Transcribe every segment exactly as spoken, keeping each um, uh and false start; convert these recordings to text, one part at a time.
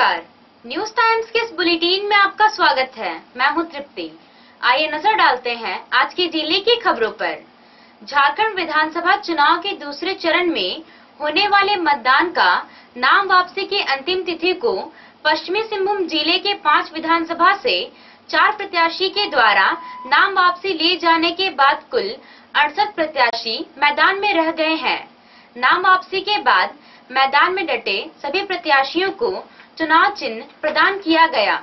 नमस्कार, news times के इस बुलेटिन में आपका स्वागत है। मैं हूं तृप्ति। आइए नजर डालते हैं आज के जिले की खबरों पर। झारखंड विधानसभा चुनाव के दूसरे चरण में होने वाले मतदान का नाम वापसी की अंतिम तिथि को पश्चिमी सिंहभूम जिले के पांच विधानसभा से चार प्रत्याशी के द्वारा नाम वापसी लिए जाने के बाद कुल अड़सठ प्रत्याशी मैदान में रह गए हैं। नाम वापसी के बाद मैदान में डटे सभी प्रत्याशियों को चुनाव चिन्ह प्रदान किया गया।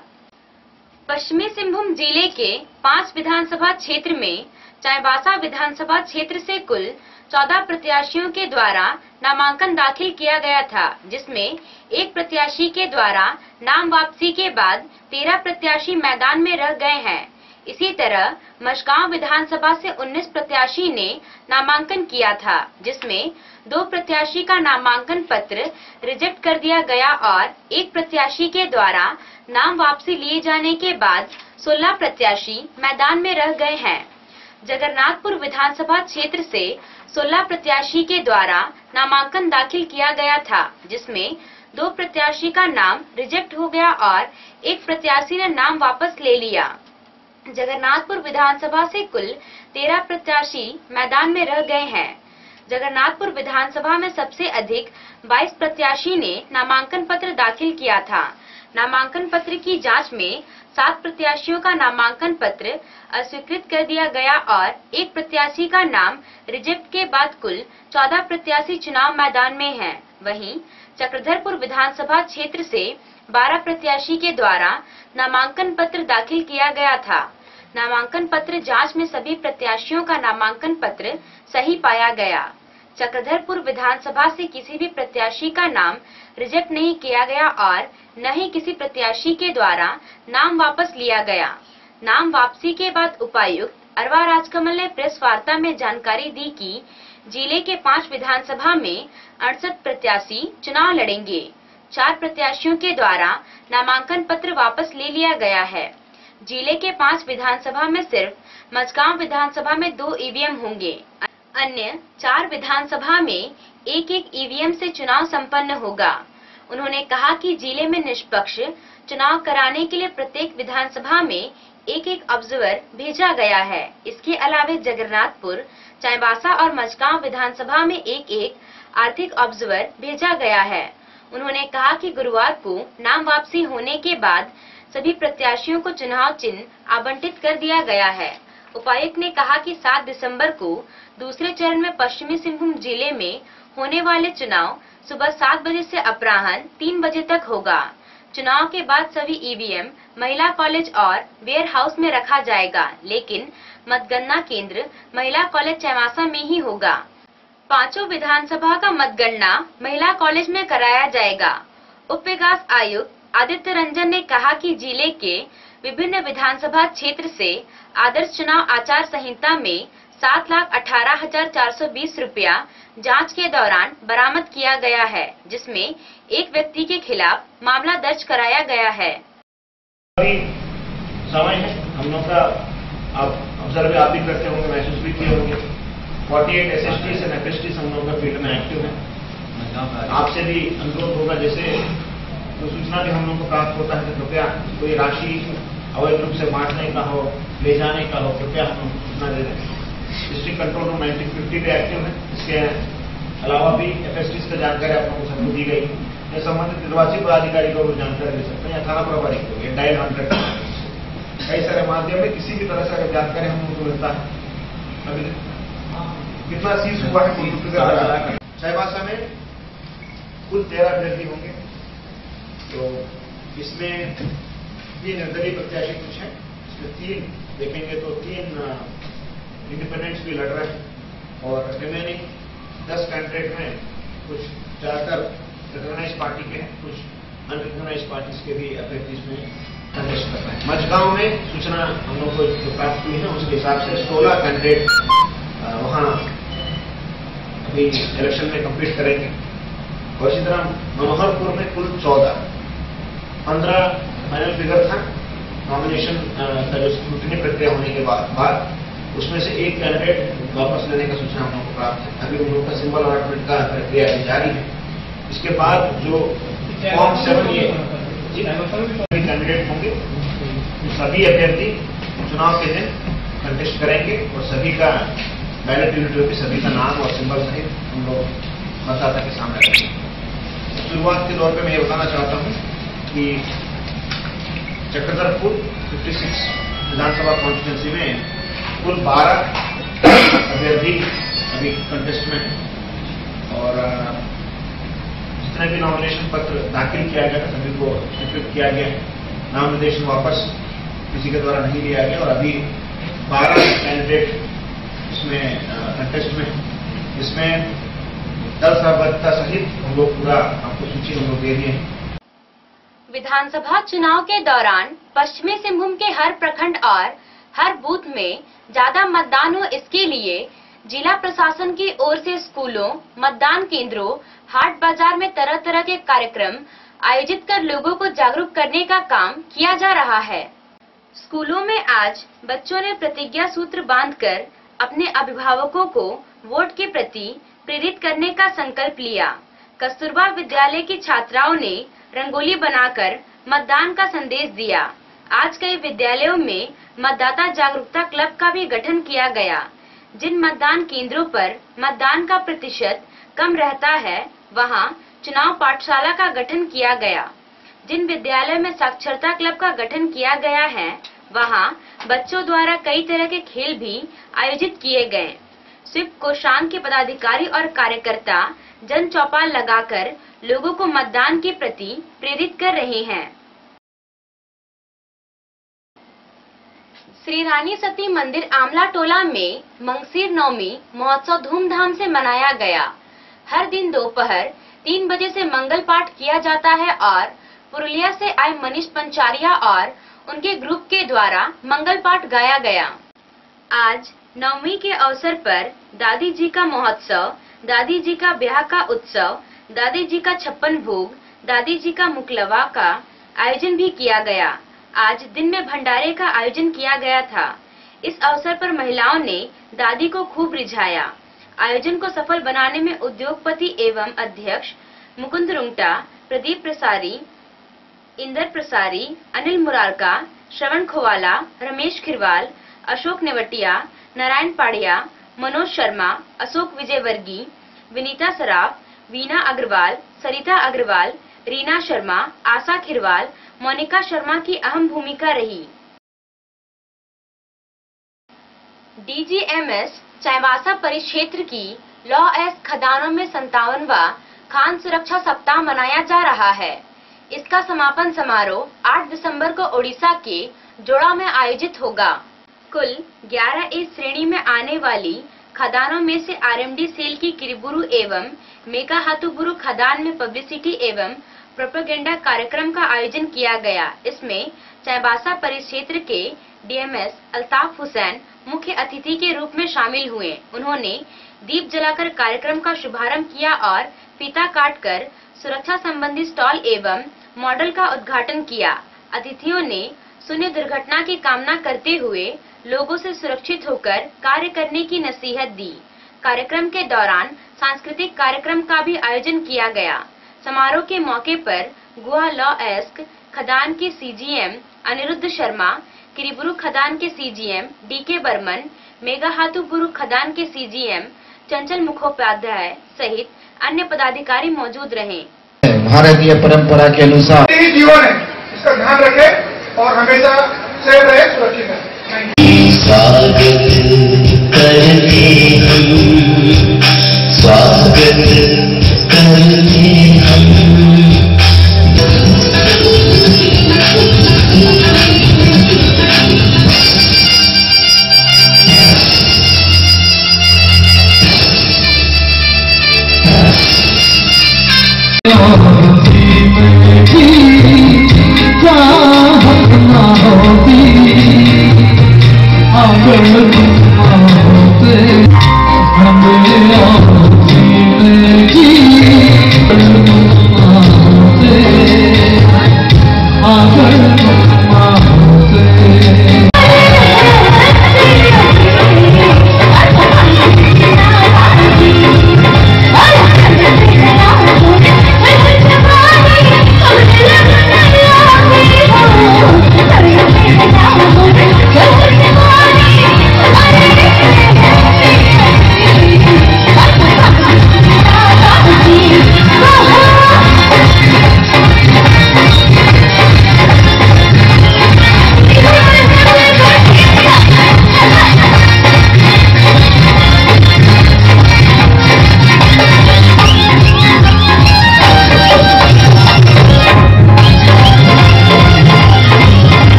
पश्चिमी सिंहभूम जिले के पांच विधानसभा क्षेत्र में चाईबासा विधानसभा क्षेत्र से कुल चौदह प्रत्याशियों के द्वारा नामांकन दाखिल किया गया था, जिसमें एक प्रत्याशी के द्वारा नाम वापसी के बाद तेरह प्रत्याशी मैदान में रह गए हैं। इसी तरह मझगांव विधानसभा से उन्नीस प्रत्याशी ने नामांकन किया था, जिसमें दो प्रत्याशी का नामांकन पत्र रिजेक्ट कर दिया गया और एक प्रत्याशी के द्वारा नाम वापसी लिए जाने के बाद सोलह प्रत्याशी मैदान में रह गए हैं। जगन्नाथपुर विधानसभा क्षेत्र से सोलह प्रत्याशी के द्वारा नामांकन दाखिल किया गया था, जिसमें दो प्रत्याशी का नाम रिजेक्ट हो गया और एक प्रत्याशी ने नाम वापस ले लिया। जगन्नाथपुर विधानसभा से कुल तेरह प्रत्याशी मैदान में रह गए हैं। जगन्नाथपुर विधानसभा में सबसे अधिक बाईस प्रत्याशी ने नामांकन पत्र दाखिल किया था। नामांकन पत्र की जांच में सात प्रत्याशियों का नामांकन पत्र अस्वीकृत कर दिया गया और एक प्रत्याशी का नाम रिजेक्ट के बाद कुल चौदह प्रत्याशी चुनाव मैदान में हैं। वहीं चक्रधरपुर विधानसभा क्षेत्र से बारह प्रत्याशी के द्वारा नामांकन पत्र दाखिल किया गया था। नामांकन पत्र जांच में सभी प्रत्याशियों का नामांकन पत्र सही पाया गया। चक्रधरपुर विधानसभा से किसी भी प्रत्याशी का नाम रिजेक्ट नहीं किया गया और न ही किसी प्रत्याशी के द्वारा नाम वापस लिया गया। नाम वापसी के बाद उपायुक्त अरवा राजकमल ने प्रेस वार्ता में जानकारी दी कि जिले के पांच विधानसभा में अड़सठ प्रत्याशी चुनाव लड़ेंगे। चार प्रत्याशियों के द्वारा नामांकन पत्र वापस ले लिया गया है। जिले के पांच विधानसभा में सिर्फ मझगांव विधानसभा में दो ईवीएम होंगे। अन्य चार विधानसभा में एक एक ईवीएम से चुनाव संपन्न होगा। उन्होंने कहा कि जिले में निष्पक्ष चुनाव कराने के लिए प्रत्येक विधानसभा में एक एक ऑब्जर्वर भेजा गया है। इसके अलावा जगन्नाथपुर, चाईबासा और मझगांव विधानसभा में एक एक आर्थिक ऑब्जर्वर भेजा गया है। उन्होंने कहा कि गुरुवार को नाम वापसी होने के बाद सभी प्रत्याशियों को चुनाव चिन्ह आवंटित कर दिया गया है। उपायुक्त ने कहा कि सात दिसंबर को दूसरे चरण में पश्चिमी सिंहभूम जिले में होने वाले चुनाव सुबह सात बजे से अपराह्न तीन बजे तक होगा। चुनाव के बाद सभी ईवीएम महिला कॉलेज और वेयर हाउस में रखा जाएगा, लेकिन मतगणना केंद्र महिला कॉलेज चाईबासा में ही होगा। पांचों विधानसभा का मतगणना महिला कॉलेज में कराया जाएगा। उप विकास आयुक्त आदित्य रंजन ने कहा कि जिले के विभिन्न विधानसभा क्षेत्र से आदर्श चुनाव आचार संहिता में सात लाख अठारह हजार चार सौ बीस रुपया जांच के दौरान बरामद किया गया है, जिसमें एक व्यक्ति के खिलाफ मामला दर्ज कराया गया है। अभी समय है हम लोग का, आप ऑब्जर्व आप भी करते होंगे, महसूस भी किए होंगे। अड़तालीस एसएसटी से एफएसटी हम लोग का फील्ड में एक्टिव है। आपसे भी अनुरोध होगा, जैसे तो सूचना भी हम लोग को प्राप्त होता है कि कृपया कोई राशि अवैध रूप से बांटने का हो, ले जाने का हो, कृपया हम लोग सूचना दे दें। District control room nineteen fifty पे एक्टिव है। इसके अलावा भी एफएसटी से जानकारी आप लोगों को सबको दी गई है। संबंधित निर्वाची पदाधिकारी को जानकारी दे सकते हैं या थाना प्रभारी को, ये डायल हंड्रेड कई सारे माध्यम में किसी भी तरह से अगर जानकारी हम लोग को मिलता है। अभी कितना सीज हुआ है चाईबासा में, कुल तेरह अभ्यर्थी होंगे। तो इसमें तीन निर्दलीय प्रत्याशी कुछ हैं, इसमें तीन देखेंगे तो तीन इंडिपेंडेंट्स भी लड़ रहे हैं और रिमेनिंग दस कैंडिडेट में कुछ ज्यादातर रिकॉग्नाइज पार्टी के हैं, कुछ अनरिकॉग्नाइज पार्टी के भी अभ्यर्थी इसमें प्रवेश कर रहे हैं। मझगांव में सूचना हम लोग को जो प्राप्त हुई है उसके हिसाब से सोलह कैंडिडेट वहां अभी इलेक्शन में कम्पीट करेंगे और इसी तरह मनोहरपुर में कुल चौदह पंद्रह फाइनल फिगर था नॉमिनेशन का जो स्क्रूटनी प्रक्रिया होने के बाद बाद उसमें से एक कैंडिडेट वापस लेने का सूचना हम लोग को प्राप्त है। अभी उन लोगों का सिंबल अलॉटमेंट का प्रक्रिया जारी है। इसके बाद जो फॉर्म सेवन ये कैंडिडेट होंगे, सभी अभ्यर्थी चुनाव के दिन कंटेस्ट करेंगे और सभी का बैलेट यूनिट होगी, सभी का नाम और सिंबल सहित हम लोग मतदाता के सामने रखेंगे। शुरुआत के दौर पे मैं ये बताना चाहता हूँ कि चक्रधरपुर छप्पन विधानसभा कॉन्स्टिट्यूंसी में कुल बारह अभ्यर्थी अभी कंटेस्ट में हैं और जितने भी नॉमिनेशन पत्र दाखिल किया गया था सभी को स्वीकृत किया गया है। नाम निर्देशन वापस किसी के द्वारा नहीं लिया गया और अभी बारह कैंडिडेट इसमें कंटेस्ट में, इसमें दल सहभागिता सहित हम लोग पूरा आपको सूची हम लोग दे दिए हैं। विधानसभा चुनाव के दौरान पश्चिमी सिंहभूम के हर प्रखंड और हर बूथ में ज्यादा मतदान हो, इसके लिए जिला प्रशासन की ओर से स्कूलों, मतदान केंद्रों, हाट बाजार में तरह तरह के कार्यक्रम आयोजित कर लोगों को जागरूक करने का काम किया जा रहा है। स्कूलों में आज बच्चों ने प्रतिज्ञा सूत्र बांधकर अपने अभिभावकों को वोट के प्रति प्रेरित करने का संकल्प लिया। कस्तूरबा विद्यालय की छात्राओं ने रंगोली बनाकर मतदान का संदेश दिया। आज कई विद्यालयों में मतदाता जागरूकता क्लब का भी गठन किया गया। जिन मतदान केंद्रों पर मतदान का प्रतिशत कम रहता है वहां चुनाव पाठशाला का गठन किया गया। जिन विद्यालय में साक्षरता क्लब का गठन किया गया है वहां बच्चों द्वारा कई तरह के खेल भी आयोजित किए गए। स्वीप कोषांग के पदाधिकारी और कार्यकर्ता जन चौपाल लगाकर लोगों को मतदान के प्रति प्रेरित कर रहे हैं। श्री रानी सती मंदिर आमला टोला में मंगसीर नवमी महोत्सव धूमधाम से मनाया गया। हर दिन दोपहर तीन बजे से मंगल पाठ किया जाता है और पुरुलिया से आए मनीष पंचारिया और उनके ग्रुप के द्वारा मंगल पाठ गाया गया। आज नवमी के अवसर पर दादी जी का महोत्सव, दादी जी का ब्याह का उत्सव, दादी जी का छप्पन भोग, दादी जी का मुकलवा का आयोजन भी किया गया। आज दिन में भंडारे का आयोजन किया गया था। इस अवसर पर महिलाओं ने दादी को खूब रिझाया। आयोजन को सफल बनाने में उद्योगपति एवं अध्यक्ष मुकुंद रुंगटा, प्रदीप प्रसारी, इंदर प्रसारी, अनिल मुरारका, श्रवण खोवाला, रमेश खिरवाल, अशोक नेवटिया, नारायण पाड़िया, मनोज शर्मा, अशोक विजयवर्गी, विनीता सराफ, वीना अग्रवाल, सरिता अग्रवाल, रीना शर्मा, आशा खिरवाल, मोनिका शर्मा की अहम भूमिका रही। डीजीएमएस चाईबासा परिक्षेत्र की लॉ एस खदानों में संतावनवा खान सुरक्षा सप्ताह मनाया जा रहा है। इसका समापन समारोह आठ दिसंबर को ओडिशा के जोड़ा में आयोजित होगा। कुल ग्यारह ए श्रेणी में आने वाली खदानों में से आरएमडी सेल की किरीबुरु एवं मेघाहातुबुरु खदान में पब्लिसिटी एवं प्रोपेगेंडा कार्यक्रम का आयोजन किया गया। इसमें चाईबासा परिक्षेत्र के डीएमएस अल्ताफ हुसैन मुख्य अतिथि के रूप में शामिल हुए। उन्होंने दीप जलाकर कार्यक्रम का शुभारंभ किया और फीता काटकर सुरक्षा संबंधी स्टॉल एवं मॉडल का उद्घाटन किया। अतिथियों ने शून्य दुर्घटना की कामना करते हुए लोगों से सुरक्षित होकर कार्य करने की नसीहत दी। कार्यक्रम के दौरान सांस्कृतिक कार्यक्रम का भी आयोजन किया गया। समारोह के मौके पर गुहा लॉ एस्क खदान के सीजीएम अनिरुद्ध शर्मा, किरीबुरु खदान के सीजीएम डीके बर्मन, मेघाहातुबुरु खदान के सीजीएम चंचल मुखोपाध्याय सहित अन्य पदाधिकारी मौजूद रहे। भारतीय परंपरा के अनुसार जीवन है, इसका ध्यान रखें और हमेशा सेफ रहे, सुरक्षित रहे। स्वागत करते हम, स्वागत करते हम।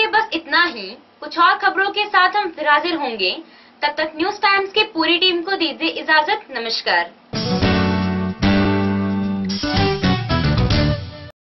लिए बस इतना ही। कुछ और खबरों के साथ हम फिर हाजिर होंगे। तब तक न्यूज टाइम्स की पूरी टीम को दीजिए इजाजत। नमस्कार।